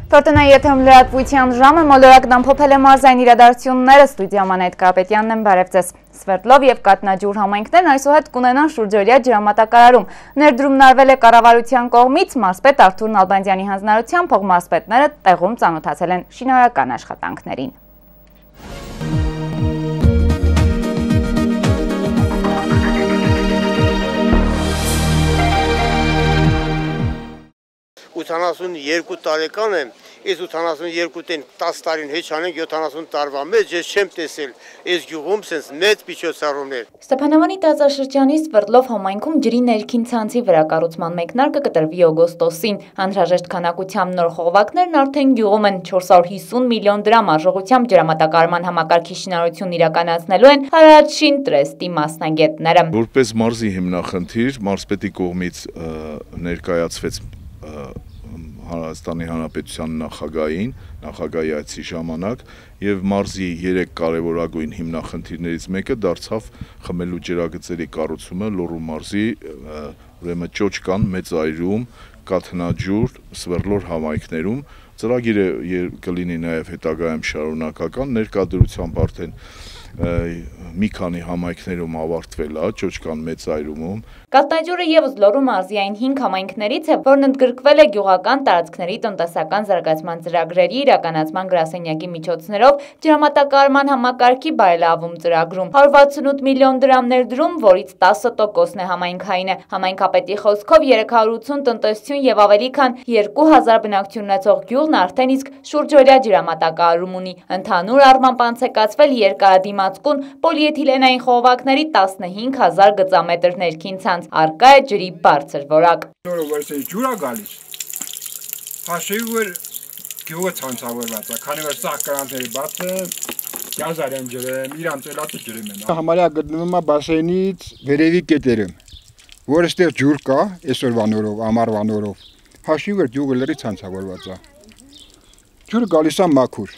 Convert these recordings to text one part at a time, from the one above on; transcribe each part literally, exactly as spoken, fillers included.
Տորտնայի եթերում լրատվության ժամը մոլորակն ամփոփել է մարզային իրադարձությունները, ստուդիայում Անահիտ Կարապետյանն եմ, բարև ձեզ։ Սվերդլով եւ Կատնաջուր համայնքներն այսուհետ կունենան շուրջօրյա ջրամատակարարում։ Ներդրումն արվել է կառավարության կողմից, մարզպետ Արթուր Նալբանդյանի հանձնարարությամբ փոխմարզպետները տեղում ծանոթացել են շինարարական աշխատանքներին։ ութանասունյոթ տարեկան եմ, ես ութանասունյոթին տասը տարին հեչ անենք յոթանասուն տարվա մեջ, ես չեմ տեսել այս գյուղում սենց մեծ միջոցառումներ։ Ստեփանավանի տարածաշրջանի Սվերդլով համայնքում ջրի ներքին ցանցի վերակառուցման մեկնարկը կտրվի օգոստոսին։ Անհրաժեշտ քանակությամբ նոր խողովակներն արդեն գյուղում են, չորս հարյուր հիսուն միլիոն դրամ արժողությամբ ջրամատակարարման համակարգի շինարարությունն իրականացնելու են Հարաճշին տրեստի մասնագետները։ Որպես մարզի հիմնախնդիր մարզպետի կողմից ներկայացվեց Հայաստանի Հանրապետության նախագահին, նախագահի այցի ժամանակ եւ մարզի երեք կարևորագույն հիմնախնդիրներից մեկը դարձավ խմելու ջրագծերի կառուցումը Լոռու մարզի ուրեմն Ճոճկան, Մեծայրում, Կաթնաջուր, Սվերդլոր համայնքներում։ Ծրագիրը կլինի նաեւ հետագայում շարունակական, ներկայությամբ արդեն մի քանի համայնքներում ավարտվել է, Ճոճկան, Մեծայրում։ Կաթնաջուրը եւս Լոռու մարզի այն հինգ համայնքներից է, որն ընդգրկվել է գյուղական տարածքների տնտեսական զարգացման ծրագրերի իրականացման գրասենյակի միջոցներով ջրամատակարարման համակարգի բարելավում ծրագրում։ հարյուր վաթսունութ միլիոն դրամ ներդրում, որից տասը տոկոսն է համայնքային է։ Համայնքապետի խոսքով երեք հարյուր ութուն տնտեսություն եւ ավելի քան երկու հազար բնակչություն ունեցող գյուղն արդեն իսկ շուրջօրյա ջրամատակարարում ունի։ Ընդհանուր առմամբ անցեկացվել երկարադիմացկուն պոլիէթիլենային խողովակների տասնհինգ հազար գծամետր ներքին ցանց, առկա է ջրի բարձր որակ։ Ջուր է գալիս, հաշվի որ գյուղը ցանցավորված է, քանի որ սաղ կրանքների բաց է, գազարյան ջրեմ, իրանց էլատը ջրեմ են։ Համարյա գտնվում է բասեյնից վերևի կետերում, որ այստեղ ջուր կա, այսօրվա նորով, ամառվա նորով, հաշվի որ գյուղը լրի ցանցավորված է։ Ջուրը գալիս է մաքուր,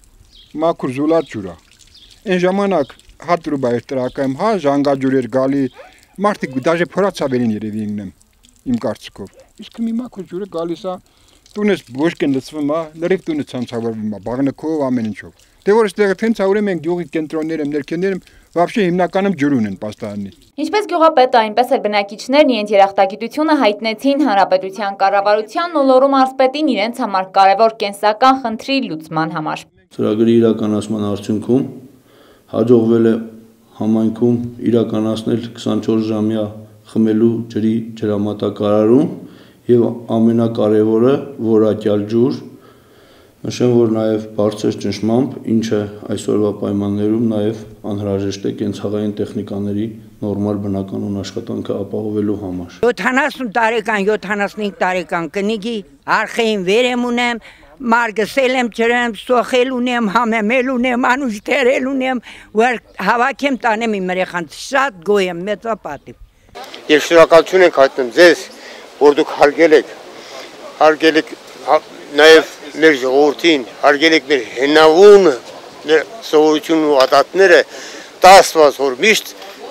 մաքուր զուլատ ջուր է։ Այն ժամանակ հատ ռուբլի էր տրակում, հա ժանգաջուր էր գալի, մարդիկ դաժե փորացավերին երևի ինգնեմ իմ կարծիքով։ Իսկ մի մաքուր ջուրը գալիս է, տունս ոչկեն լցվում է, լրիվ տունը ցանցավորվում է, բաղնկով ամեն ինչով։ Դե որ այստեղ ցանցավորում են գյուղի կենտրոններում, ներքևներում, вообще հիմնականում ջուր ունեն պաստարանի։ Ինչպես գյուղապետը, այնպես էլ բնակիչներն իրենց երախտագիտությունը հայտնեցին հանրապետության կառավարությանն ու Լոռու մարզպետին իրենց համար կարևոր կենսական խնդրի լուծման համար։ Ծրագրի իրականացման արդյունքում հաջողվել է համայնքում իրականացնել քսանչորս ժամյա խմելու ջրի ջրամատակարարում եւ ամենակարևորը որակյալ ջուր, նշեմ, որ նաեւ բարձր ճնշմամբ, ինչը այսօրվա պայմաններում նաեւ անհրաժեշտ է կենցաղային տեխնիկաների նորմալ բնականոն աշխատանքը ապահովելու համար։ յոթանասուն տարեկան, յոթանասունհինգ տարեկան կնիգի արխային վեր եմ ունեմ, մարգսել եմ ջրեմ, սոխել ունեմ, համեմել ունեմ, անուշ թերել ունեմ, որ հավաքեմ տանեմ իմ երեխան, շատ գոհ եմ, մեծապատիվ։ Եվ շնորհակալություն ենք հայտնում ձեզ, որ դուք հարգել եք, հարգել եք նաև մեր ժողովրդին, հարգել եք մեր հնավուն սովորությունն ու ադատները, տասված որ միշտ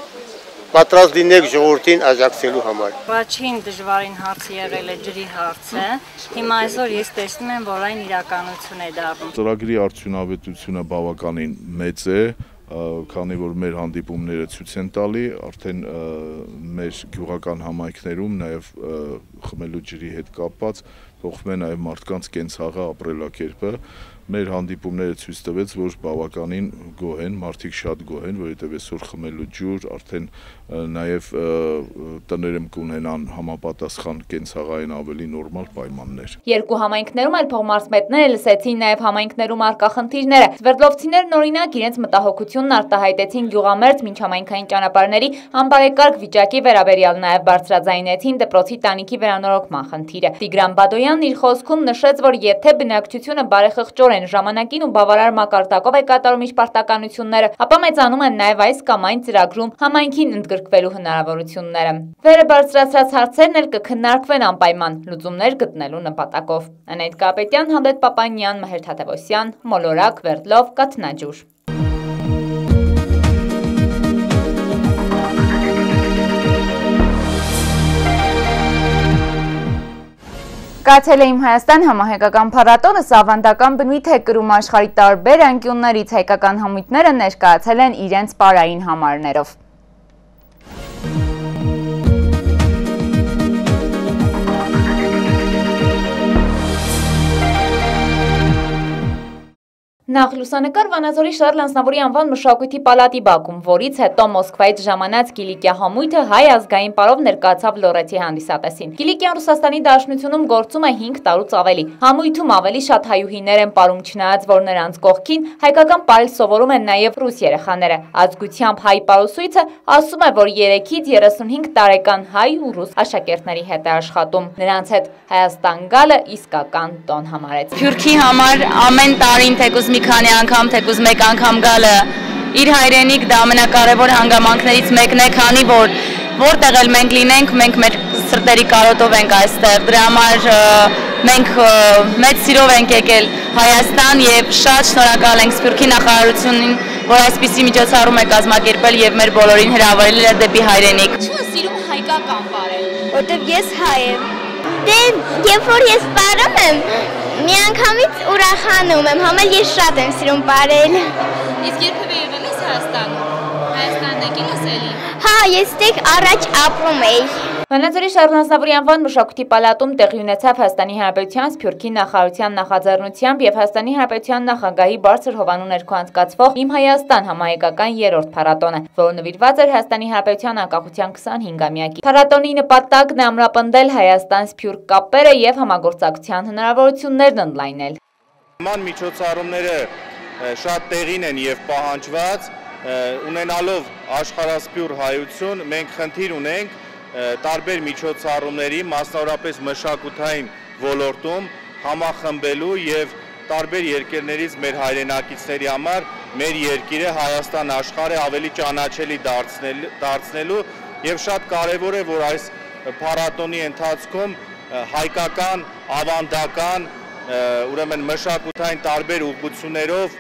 պատրաստ լինեք ժողովրդին աջակցելու համար։ Առաջին դժվարին հարցը եղել է ջրի հարցը, հիմա այսօր ես տեսնում եմ, որ այն իրականություն է դառնում։ Ծրագրի արդյունավետությունը բավականին մեծ է, քանի որ մեր հանդիպումները ցույց են տալի, արդեն մեր գյուղական համայնքներում նաև խմելու ջրի հետ կապված փոխվում է նաև մարդկանց կենցաղը ապրելակերպը։ Մեր հանդիպումները ցույց տվեց, որ բավականին գոհ են, մարդիկ շատ գոհ են, որովհետև այսօր խմելու ջուր արդեն նաև տներում կունենան համապատասխան կենցաղային ավելի նորմալ պայմաններ։ Երկու համայնքներում էլ փոխմարզպետները լսեցին նաև համայնքներում առկա խնդիրները։ Սվերդլովցիներն օրինակ իրենց մտահոգությունն արտահայտեցին գյուղամերձ մինչհամայնքային ճանապարհների անբարեկարգ վիճակի վերաբերյալ, նաև բարձրաձայնեցին դպրոցի տանիքի վերանորոգման խնդիրը։ Տիգրան Բադոյանն իր խոսքում նշեց, որ եթե բնակչությունը բարեխղճորեն ժամանակին ու բավարար մակարդակով է կատարում իր պարտականությունները, ապա մեծանում են նաև այս կամ այն ծրագրում համայնքին ընդգրկվելու հնարավորությունները։ Վերը բարձրացրած հարցերն էլ կքննարկվեն անպայման լուծումներ գտնելու նպատակով։ Անահիտ Կարապետյան, Հանդետ Պապանյան, Մհեր Թադևոսյան, Մոլորակ, Սվերդլով, Կաթնաջուր։ Ներկայացել է «Իմ Հայաստան» համահայկական փառատոնը, սա ավանդական բնույթ է կրում աշխարհի տարբեր անկյուններից, հայկական համույթները ներկայացել են իրենց պարային համարներով։ Նախ լուսանկար Վանաձորի Շարլ Անձնավորի անվան մշակույթի պալատի բակում, որից հետո Մոսկվայից ժամանած Կիլիկիա համույթը հայ ազգային պարով ներկայացավ լոռեցի հանդիսատեսին։ Կիլիկիան Ռուսաստանի Դաշնությունում գործում է հինգ տարուց ավելի։ Համույթում ավելի շատ հայուհիներ են պարում, չնայած որ նրանց կողքին հայկական պարել սովորում են նաև ռուս երեխաները։ Ազգությամբ հայ պարուսույցը ասում է, որ երեքից երեսունհինգ տարեկան հայ ու ռուս աշակերտների հետ է աշխատում։ Նրանց հետ Հայաստան գալը իսկական տոն համարեց։ Սփյուռքի համար ամեն տարին թեկուզ մի քանի անգամ, թեկուզ մեկ անգամ գալը իր հայրենիք դա ամենակարևոր հանգամանքներից մեկն է, քանի որ որտեղ էլ մենք լինենք, մենք մեր սրտերի կարոտով ենք այստեղ։ Դրա համար մենք մեծ սիրով ենք եկել Հայաստան եւ շատ շնորհակալ ենք Սփյուռքի նախարարությունին, որ այսպիսի միջոցառում է կազմակերպել եւ մեր բոլորին հրավիրել է դեպի հայրենիք։ Ինչու ես սիրում հայկական պարել։ Որտեւ ես հայ եմ։ Դե երբ որ ես պարում եմ, միանգամից ուրախանում եմ, համել ես շատ եմ սիրում պարել։ Իսկ երբևէ եղել ես Հայաստանում։ Հայաստանն եկել ես էլի։ Հա, ես դեռ առաջ ապրում էի։ Վանաձորի Շարլ Անձնավորի անվան մշակույթի պալատում տեղի ունեցավ Հայաստանի Հանրապետության Սփյուռքի նախարարության նախաձեռնությամբ եւ Հայաստանի Հանրապետության նախագահի բարձր հովանու ներքո անցկացվող «Իմ Հայաստան» համահայկական երրորդ փառատոնը, որը նվիրված էր Հայաստանի Հանրապետության անկախության քսանհինգամյակի։ Փառատոնի նպատակն է ամրապնդել Հայաստան-Սփյուռք կապերը եւ համագործակցության հնարավորություններն ընդլայնել։ Նման միջոցառումները շատ տեղին են եւ պահանջված, ունենալով աշխարհասփյուռ հայություն, մենք խնդիր ունենք տարբեր միջոցառումների, մասնավորապես մշակութային ոլորտում համախմբելու եւ տարբեր երկրներից մեր հայրենակիցների համար մեր երկիրը Հայաստան աշխարհը ավելի ճանաչելի դարձնելու եւ շատ կարեւոր է, որ այս փառատոնի ընթացքում հայկական, ավանդական, ուրեմն մշակութային տարբեր ուղղություններով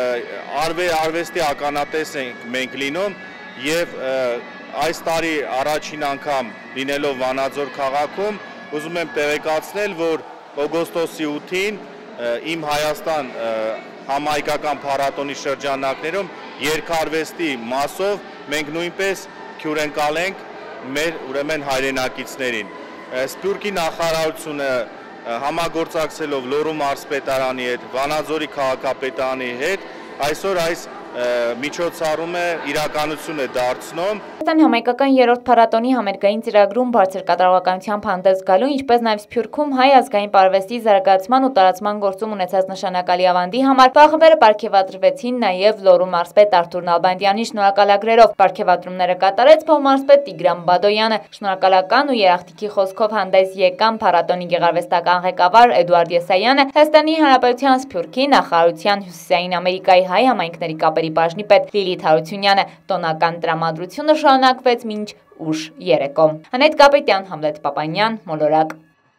արվեստի ականատես ենք մենք լինում եւ այս տարի առաջին անգամ լինելով Վանաձոր քաղաքում ուզում եմ տեղեկացնել, որ օգոստոսի ութին «Իմ Հայաստան» համահայկական փառատոնի շրջանակներում երգարվեստի մասով մենք նույնպես հյուրընկալենք մեր ուրեմն հայրենակիցներին։ Սփյուռքի նախարարությունը համագործակցելով Լոռու մարզպետարանի հետ, Վանաձորի քաղաքապետարանի հետ այսօր այս միջոցառումը իրականություն է դարձնում։ Հայաստան համայնքական երրորդ փառատոնի համերգային ծրագրում բարձր կատարողականությամբ հանդես գալու, ինչպես նաև Սփյուռքում հայ ազգային պարվեստի զարգացման ու տարածման գործում ունեցած նշանակալի ավանդի համար խմբերը պարգևատրվեցին նաև Լոռու մարզպետ Արթուր Նալբանդյանի շնորհակալագրերով։ Պարգևատրումները կատարեց փոխմարզպետ Տիգրան Բադոյանը։ Շնորհակալական ու երախտիկի խոսքով հանդես եկան փառատոնի գեղարվեստական ղեկավար Էդուարդ Եսայանը, Հայաստանի Հանրապետության Սփյուռքի նախարարության Հյուսիսային Ամերիկայի հայ համայնքների կապերի բաժնի պետ Լիլիթ Հարությունյանը։ Տոնական տրամադրությունը շարունակվեց մինչ ուշ երեկո։ Անետ Կապետյան, Համլետ Պապանյան, Մոլորակ։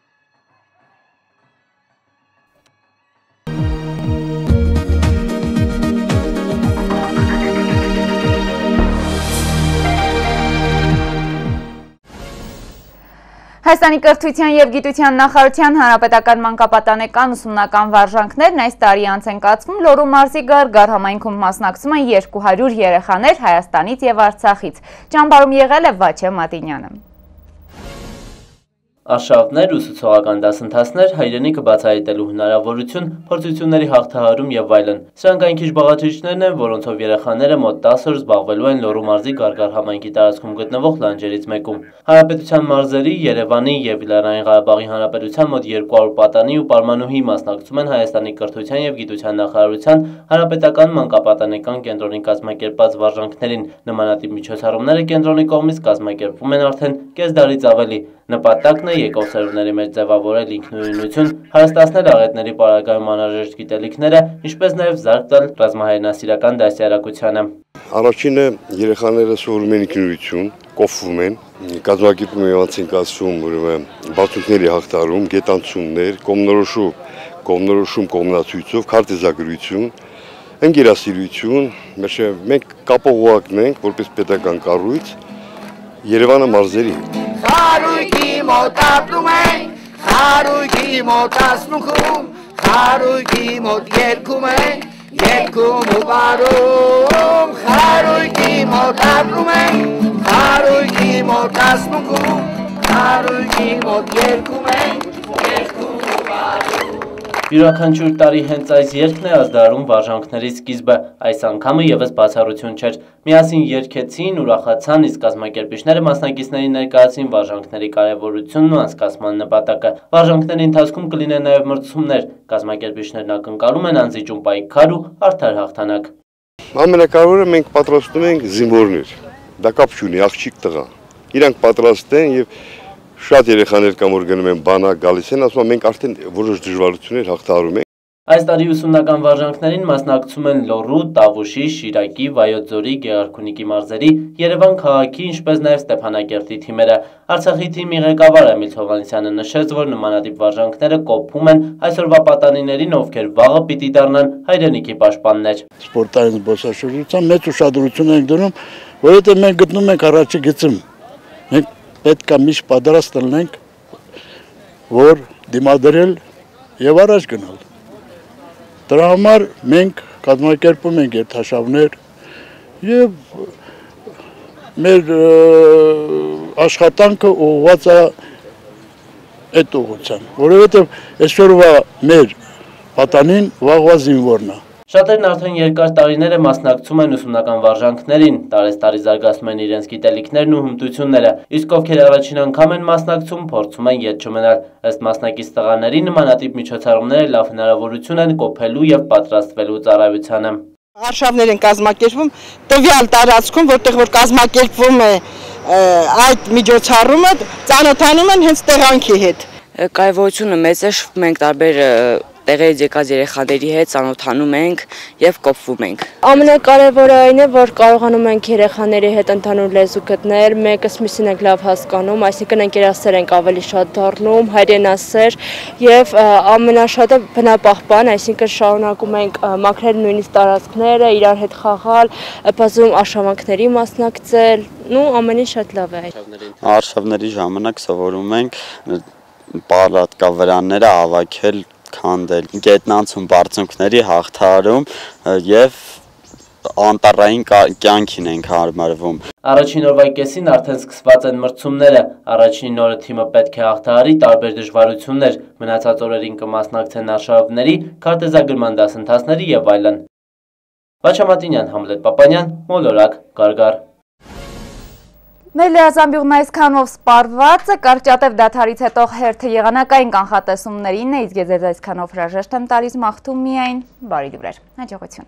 Հայաստանի կրթության եւ գիտության նախարարության հանրապետական մանկապատանեկան ուսումնական վարժանքներն այս տարի անց են կացվում Լոռու մարզի Գարգար համայնքում մասնակցում են երկու հարյուր երեխաներ Հայաստանից եւ Արցախից։ Ճամբարում եղել է Վաչե Մատինյանը։ Արշավներ, ուսուցողական դասընթացներ, հայրենիքը բացահայտելու հնարավորություն, փորձությունների հաղթահարում եւ այլն։ Սրանք այն քիչ բաղադրիչներն են, որոնցով երեխաները մոտ տասը օր զբաղվելու են Լոռու մարզի Գարգար համայնքի տարածքում գտնվող լանջերից մեկում։ Հանրապետության մարզերի, Երևանի եւ Լեռնային Ղարաբաղի Հանրապետության մոտ երկու հարյուր պատանի ու պարմանուհի մասնակցում են Հայաստանի կրթության եւ գիտության նախարարության հանրապետական մանկապատանեկան կենտրոնի կազմակերպած վարժանքներին։ Նմանատիպ միջոցառումները կենտրոնի կողմից կազմակերպվում են արդեն կես դարից ավելի։ Նպատակն է եկող սերունդների մեջ ձևավորել ինքնուրույնություն, հարստացնել աղետների պարագայում անհրաժեշտ գիտելիքները, ինչպես նաև զարկ տալ ռազմահայրենասիրական դաստիարակությանը։ Առաջինը երեխաները սովորում են ինքնուրույնություն, կոփվում են, կազմակերպում են անցնկացում, ուրեմն բացույթների հաղթարում, գետանցումներ, կողմնորոշում, կողմնորոշում կողմնացույցով, քարտեզագրություն, ընկերասիրություն, մենք կապողողակն ենք, որպես պետական կառույց Երևանը մարզերի հետ։ Խարույկի մոտ ապրում ենք, խարույկի մոտ ասնուքում, խարույկի մոտ երկում ենք, երկում ու բարում, խարույկի մոտ ապրում ենք, խարույկի մոտ ասնուքում, խարույկի մոտ երկում ենք, երկում ու բարում։ Յուրաքանչյուր տարի հենց այս երգն է ազդարարում վարժանքների սկիզբը, այս անգամը ևս բացառություն չէր։ Միասին երգեցին, ուրախացան, իսկ կազմակերպիչները մասնակիցներին ներկայացին վարժանքների կարևորությունն ու անցկացման նպատակը։ Վարժանքների ընթացքում կլինեն նաև մրցումներ, կազմակերպիչներն ակնկալում են անզիջում պայքար ու արդար հաղթանակ։ Ամենակարևորը մենք պատրաստում ենք զինվորներ, դա կապ չունի, աղջիկ տղա, իրանք պատրաստ են եւ շատ երեխաներ կան, որ գնում են բանակ, գալիս են, ասում են մենք արդեն որոշ դժվարություններ հաղթահարում ենք։ Այս տարի ուսումնական վարժանքներին մասնակցում են Լոռու, Տավուշի, Շիրակի, Վայոց-Ձորի, Գեղարքունիքի մարզերի, Երևան քաղաքի, ինչպես նաև Ստեփանակերտի թիմերը։ Արցախի թիմի ղեկավար Էմիլ Հովհաննիսյանը նշեց, որ նմանատիպ վարժանքները կոփում են այսօրվա պատանիներին, ովքեր վաղը պիտի դառնան հայրենիքի պաշտպաններ։ Սպորտային զբոսաշրջության մեծ ուշադրություն ենք դնում, որովհետև մենք գտնում ենք առաջի գծում։ Մենք պետք է միշտ պատրաստ լինենք, որ դիմադրել եւ առաջ գնալ։ Դրա համար մենք կազմակերպում ենք երթաշավներ եւ մեր աշխատանքը ուղղված է այդ ուղղությամբ, որովհետեւ այսօրվա մեր պատանին վաղվա զինվորն է։ Շատերն արդեն երկար տարիներ է մասնակցում են ուսումնական վարժանքներին, տարեստարի զարգացում են իրենց գիտելիքներն ու հմտությունները, իսկ ովքեր առաջին անգամ են մասնակցում, փորձում են ետ չմնալ։ Ըստ մասնակից տղաների նմանատիպ միջոցառումները լավ հնարավորություն են կոփելու եւ պատրաստվելու ծառայությանը։ Արշավներ են կազմակերպվում տվյալ տարածքում, որտեղ որ կազմակերպվում է այդ միջոցառումը, ծանոթանում են հենց տեղանքի հետ։ Կարևորությունը մեծ է, մենք տարբեր տեղերից եկած երեխաների հետ ծանոթանում ենք եւ կոփվում ենք։ Ամենակարևորը այն է, որ կարողանում ենք երեխաների հետ ընդհանուր լեզու գտնել, մեկս մյուսին ենք լավ հասկանում, այսինքն ընկերասեր ենք ավելի շատ դառնում, հայրենասեր եւ ամենաշատը բնապահպան, այսինքն շարունակում ենք մաքրել նույնիսկ տարածքները, իրար հետ խաղալ, բազում արշավանքների մասնակցել, ու ամեն ինչ շատ լավ է։ Արշավների ժամանակ սովորում ենք պալատկավրանները հավաքել, քանդել, գետնանցում բարձունքների հաղթահարում եւ անտառային կյանքին ենք հարմարվում։ Առաջին օրվա կեսին արդեն սկսված են մրցումները, առաջին օրը թիմը պետք է հաղթահարի տարբեր դժվարություններ, մնացած օրերին կմասնակցեն արշավների, քարտեզագրման դասընթացների եւ այլն։ Վաչամատինյան, Համլետ Պապանյան, Մոլորակ, Գարգար։ Մեր լրատվամիջոցն այսքանով սպառված է, կարճատև դադարից հետո հերթը եղանակային կանխատեսումներին է, իսկ ես այսքանով հրաժեշտ եմ տալիս, մաղթում միայն բարի լուրեր, հաջողություն։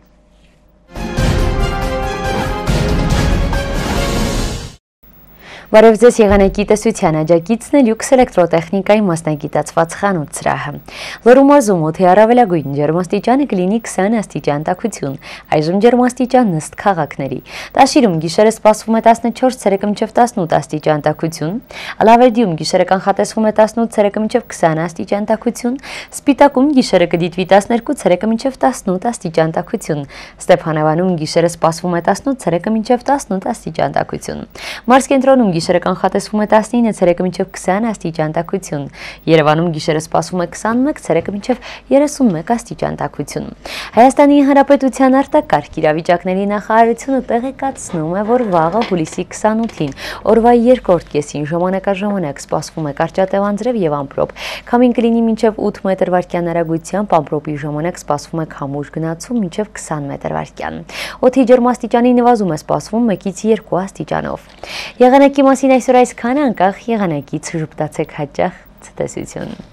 Բարև ձեզ եղանակի տեսության աջակիցն է լյուքս էլեկտրոտեխնիկայի մասնագիտացված խանութ սրահը։ Լոռու մարզում օդի առավելագույն ջերմաստիճանը կլինի քսան աստիճան տաքություն, այժմ ջերմաստիճանն ըստ քաղաքների։ Տաշիրում գիշերը սպասվում է տասնչորս, ցերեկը մինչև տասնութ աստիճան տաքություն, Ալավերդիում գիշերը կանխատեսվում է տասնութ, ցերեկը մինչև քսան աստիճան տաքություն, Սպիտակում գիշերը կդիտվի տասներկու, ցերեկը մինչև տասնութ աստիճան տաքություն, Ստեփանավանում գիշերը սպասվում է տասնութ, ցերեկը մինչև տասնութ աստիճան տաքություն, Մարզկենտրոնում գիշերը կանխատեսվում է տասնինը, ցերեկը մինչև քսան աստիճան տաքություն, Երևանում գիշերը սպասվում է քսանմեկ, ցերեկը մինչև երեսունմեկ աստիճան տաքություն։ Հայաստանի Հանրապետության արտակարգ իրավիճակների նախարարությունը տեղեկացնում է, որ վաղը հուլիսի քսանութին օրվա երկրորդ կեսին ժամանակաժամանակ սպասվում է կարճատև անձրև եւ ամպրոպ։ Քամին կլինի մինչև ութ մետր վարկյան արագությամբ, ամպրոպի ժամանակ սպասվում է քամուշ գնացում մինչև քսան մետր վարկյան։ Օդի ջերմաստիճանի նվազում է սպասվում մեկից երկու աստիճանով։ Եղանակի մասին այսօր այսքանը, անկախ եղանակից ժպտացեք հաճախ ցտեսություն։